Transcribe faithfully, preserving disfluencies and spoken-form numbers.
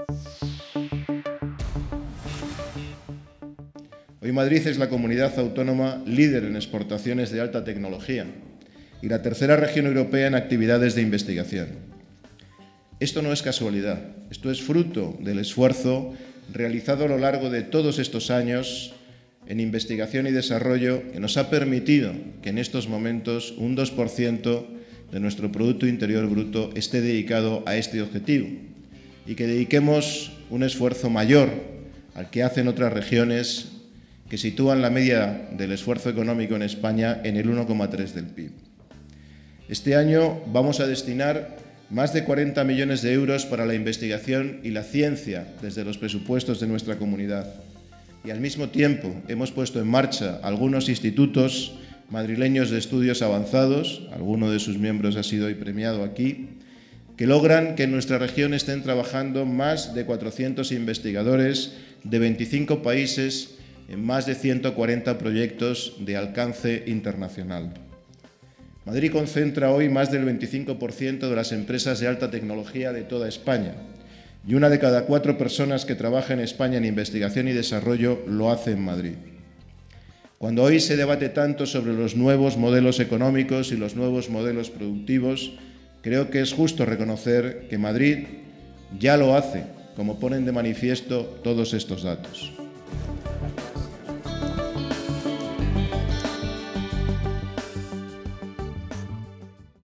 Hoy Madrid es la comunidad autónoma líder en exportaciones de alta tecnología y la tercera región europea en actividades de investigación. Esto no es casualidad, esto es fruto del esfuerzo realizado a lo largo de todos estos años en investigación y desarrollo que nos ha permitido que en estos momentos un dos por ciento de nuestro Producto Interior Bruto esté dedicado a este objetivo y que dediquemos un esfuerzo mayor al que hacen otras regiones que sitúan la media del esfuerzo económico en España en el uno coma tres del P I B. Este año vamos a destinar más de cuarenta millones de euros para la investigación y la ciencia desde los presupuestos de nuestra comunidad. Y al mismo tiempo hemos puesto en marcha algunos institutos madrileños de estudios avanzados, alguno de sus miembros ha sido hoy premiado aquí, que logran que en nuestra región estén trabajando más de cuatrocientos investigadores de veinticinco países en más de ciento cuarenta proyectos de alcance internacional. Madrid concentra hoy más del veinticinco por ciento de las empresas de alta tecnología de toda España y una de cada cuatro personas que trabaja en España en investigación y desarrollo lo hace en Madrid. Cuando hoy se debate tanto sobre los nuevos modelos económicos y los nuevos modelos productivos, creo que es justo reconocer que Madrid ya lo hace, como ponen de manifiesto todos estos datos.